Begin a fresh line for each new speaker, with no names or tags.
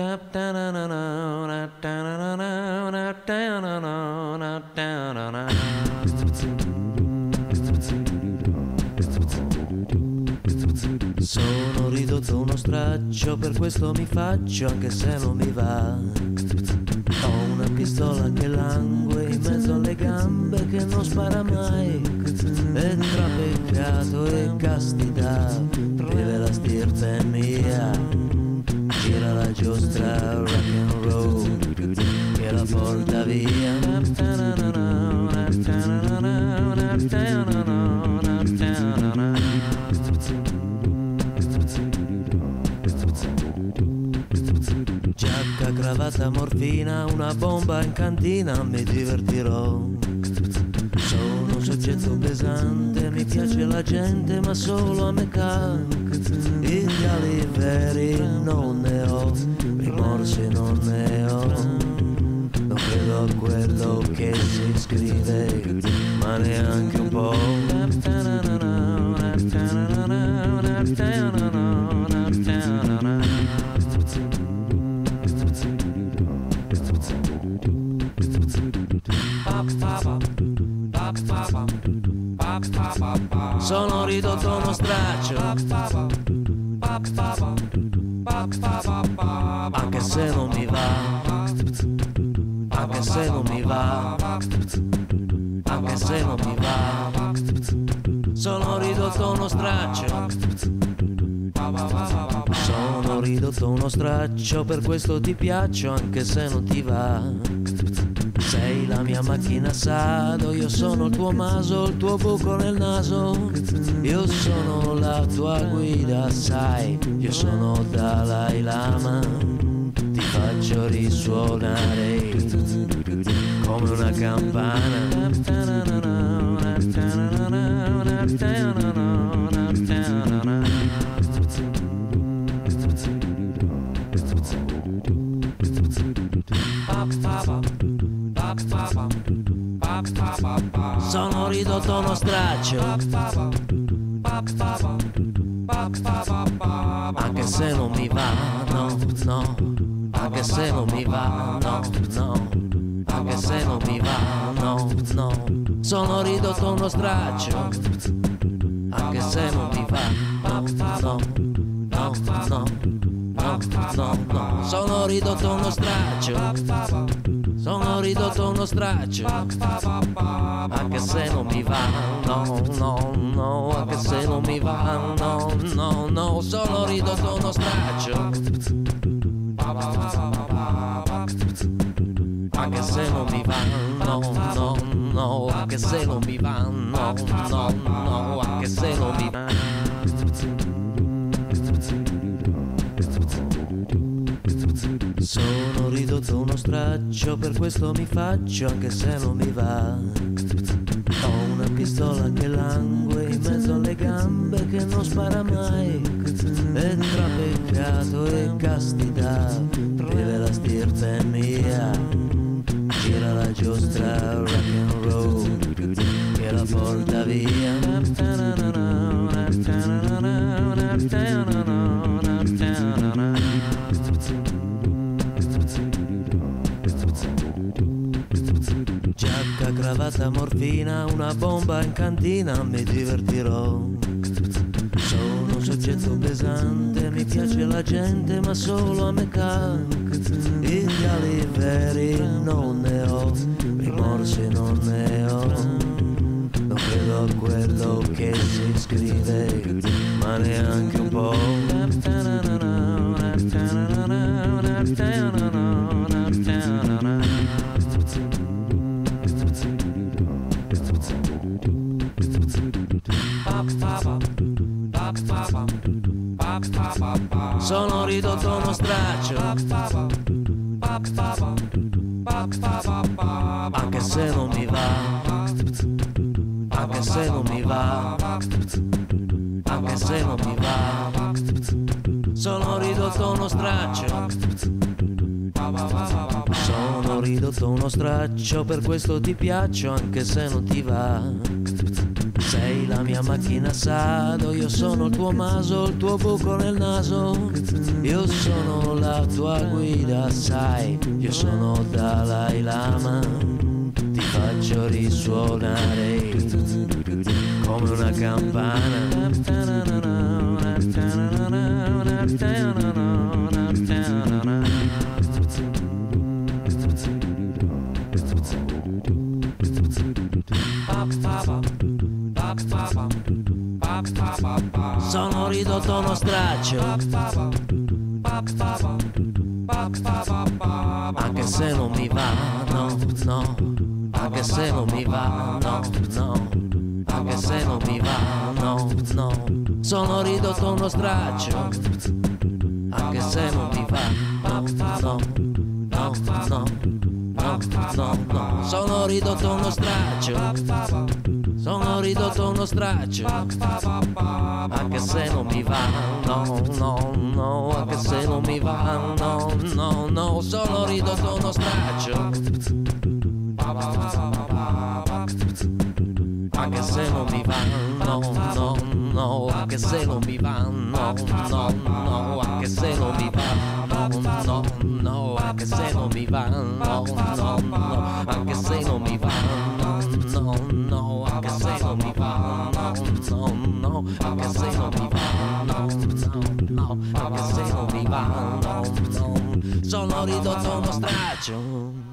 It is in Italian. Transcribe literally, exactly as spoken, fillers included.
Sono ridotto uno straccio, per questo mi faccio anche se non mi va. Ho una pistola che langue in mezzo alle gambe, che non spara mai, e tra peccato e castità vive la stirpe mia. Gira la giostra rock and roll che la porta via. Giacca, cravatta, morfina, una bomba in cantina, mi divertirò. Sono un soggetto pesante, mi piace la gente ma solo a me can. Ideali veri non ne ho, rimorsi non ne ho. Non credo a quello che si scrive, ma neanche un po'. Sono ridotto uno straccio, anche se non mi va, anche se non mi va, anche se non mi va. Sono ridotto uno straccio, sono ridotto uno straccio, per questo ti piaccio anche se non ti va. Sei la mia macchina sado, io sono il tuo maso, il tuo buco nel naso. Io sono la tua guida, sai, io sono Dalai Lama. Ti faccio risuonare come una campana. Sono ridotto uno straccio, anche se non mi va, no, no, anche se non mi va, no, no, anche se non mi va, no, no. Sono ridotto uno straccio, anche se non mi va, no, no, no, no, no, no, no. Sono ridotto uno straccio, sono ridotto uno straccio, anche se non mi va, no, no, no, anche se non mi va, no, no, no, sono ridotto uno straccio, anche se non mi va, no, no, no, anche se non mi va, no, no, no, anche se non mi va. Sono ridotto uno straccio, per questo mi faccio anche se non mi va. Ho una pistola che langue in mezzo alle gambe, che non spara mai, e tra peccato e castità vive la stirpe mia. Gira la giostra rock and roll che la porta via. Giacca, cravatta, morfina, una bomba in cantina, mi divertirò. Sono un soggetto pesante, mi piace la gente ma solo a me can. Ideali veri non ne ho, rimorsi non ne ho. Non credo a quello che si scrive, ma neanche un po'. Sono ridotto uno straccio, anche se non mi va, anche se non mi va, anche se non mi va. Sono ridotto uno straccio, sono ridotto uno straccio, per questo ti piaccio anche se non ti va. Sei la mia macchina assado, io sono il tuo maso, il tuo buco nel naso. Io sono la tua guida, sai, io sono Dalai Lama. Ti faccio risuonare come una campana. Sono ridotto a uno straccio, anche se non mi va, no, no, anche se non mi va, no, no, anche se non mi va, no, no. Sono ridotto a uno straccio, anche se non mi va, no, no, no, no, no, no, no. Sono ridotto a uno straccio, sono ridotto a uno straccio, anche se non mi va, no, no, no, anche se non mi va, no, no, no, sono ridotto a uno straccio, anche se non mi va, no, no, no, anche se non mi va, no, no, no, anche se non mi va, no, no, no, anche se non mi va, no, no, no, anche se non mi va, no, no, anche se non mi va, no, no, no, anche se non mi va, no, no, no, anche se non mi va, no, no, sono ridotto a uno straccio.